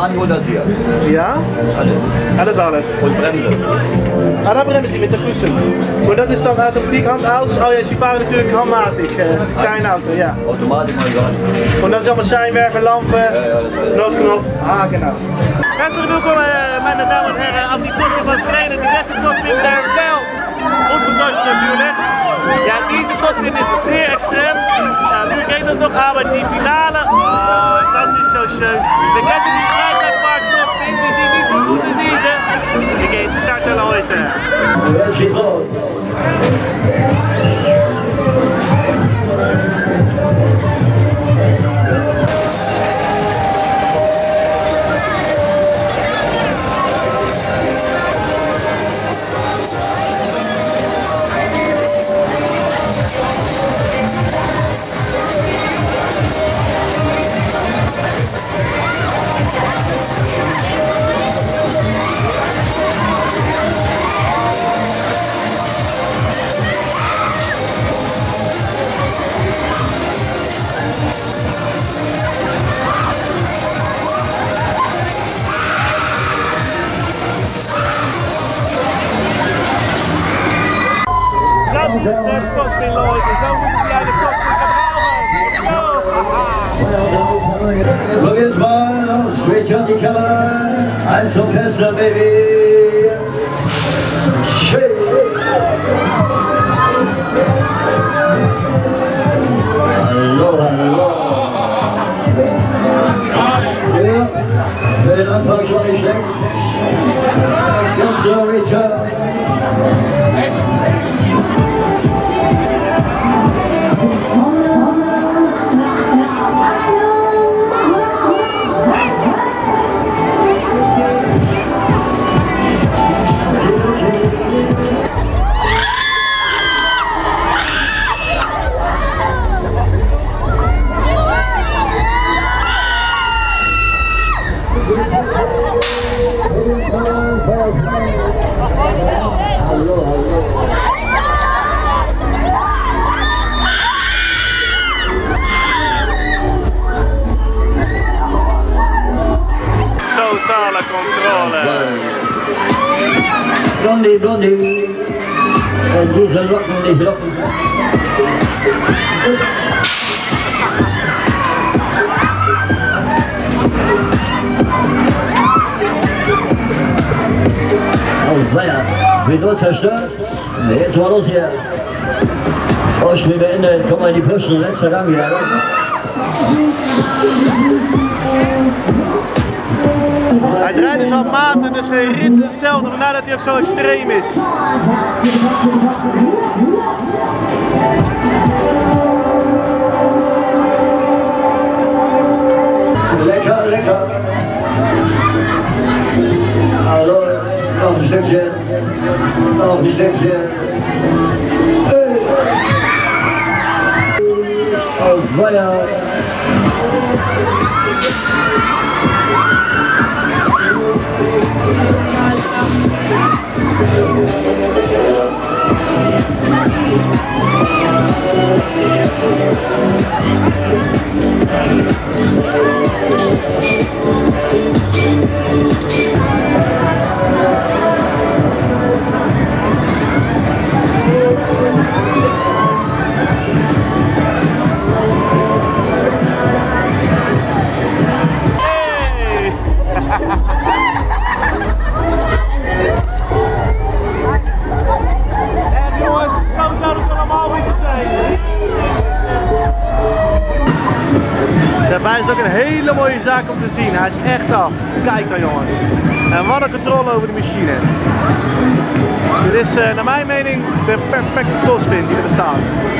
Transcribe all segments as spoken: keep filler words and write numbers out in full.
Angebot das hier. Ja? Alles. Alles, alles. Und Bremse. Ah, daar bremmen ze met de voeten. Maar dat is dan automatiek handauto's? Oh ja, ze varen natuurlijk handmatig. Uh, kleine auto, ja. Automatisch mal gas. En dat is allemaal schijnwerper, lampen, Ja, ja, dat is alles. noodknop. Ah, genau. Hartelijk welkom, uh, mijn dames en heren, op die tospin van Schenen, de beste tospin der wereld. Onverdoosje natuurlijk. Ja, deze tospin is zeer extreem. Ja, nu kijkt ons nog aan bij die finale. Oh, dat is zo schön. De gasten die Freitagpark tospin, ze zien niet zo goed als deze. Ik ga eens starten heute. Jetzt geht's los. De tospin Leute, zo moeten jij de tospin gebruiken. So, jetzt mal, switch on die Kamera, als Orchester, baby. Schön. Hallo, hallo. Ja, für den Anfang schon nicht schlecht. Das ganze Return. Hallo, hallo. Totale controle. Blondie, Blondie. En diese Locken nicht locken. Oh, weiter. Wieso zerstört? Jetzt war los hier. Ausspiel beendet. Komm mal in die Puschen. Letzter Gang wieder rechts. Hij draait dus al maten, dus geen rit is hetzelfde, vandaar dat hij ook zo extreem is. Lekker, lekker. Hallo, nog een stukje. Nog een stukje. Hey. Oh, fire. Daarbij is het ook een hele mooie zaak om te zien. Hij is echt af. Kijk dan jongens. En wat een controle over de machine. Dit is uh, naar mijn mening de perfecte tospin die er bestaat.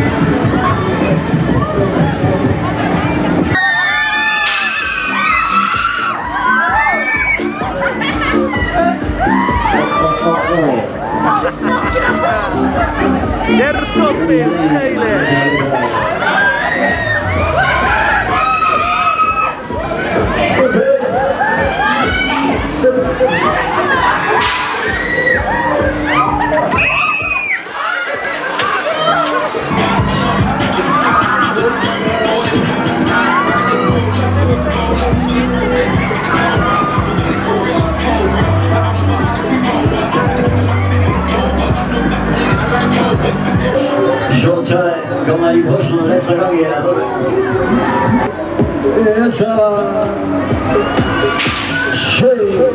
Der tospin Schelen. goedenavond. Het is Shay.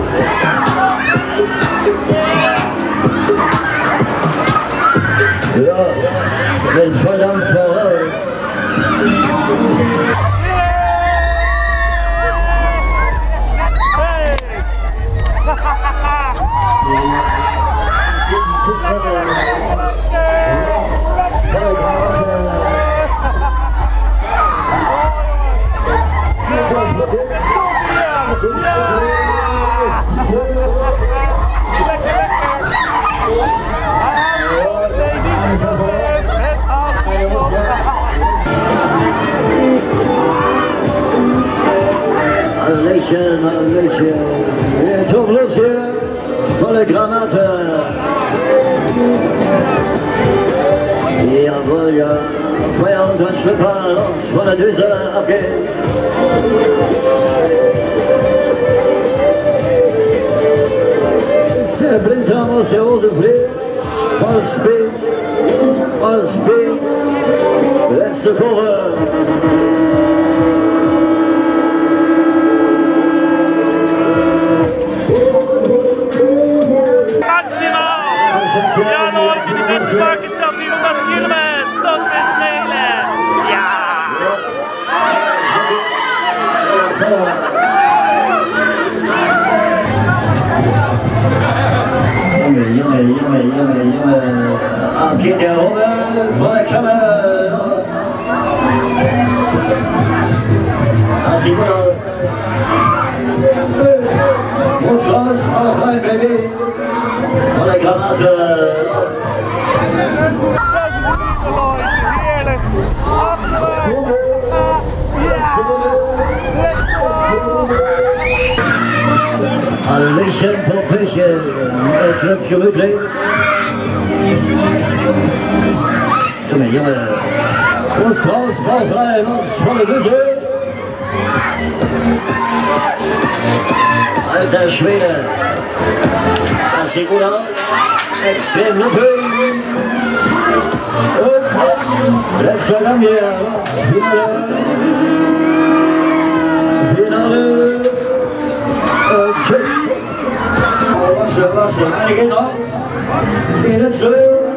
Yes, met Van vooruit. Alation, alation. Het oplossen van de granaten. Jawohl, ja. Feuer und ein Schlüpper los von der Düse abgeht. Der Blinter muss der Hose fliehen. Aus B, aus B. Letzte Kurve. Ja, Leute, die Benchmark ist auf die hundert Kilometer. Tot met schelen. Ja! Junge, Junge, Junge, Junge, Junge. Ab geht der Hummel von der Kammer los. Das sieht gut aus. Muss raus, auch rein, Baby. Von der Granate los. Heerlijk. Hallöchen, Popöchen, jetzt wird's gemütlich. Junge, Junge, Brust raus, Bauch rein, uns volle Düse. Alter Schwede, das sieht gut aus, extrem luppig. Und letzter Gang hier, das Finale. Finale. Und tschüss. Wasser, Wasser, einige noch. Die letzte.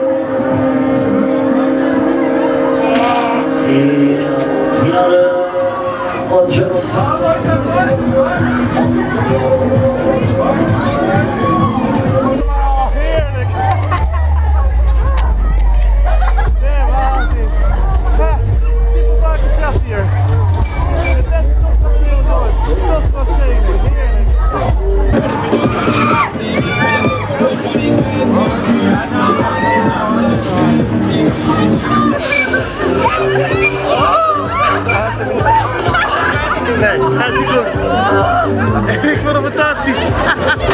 Finale. Und tschüss. Nee, hij is niet goed. Ik vond het fantastisch.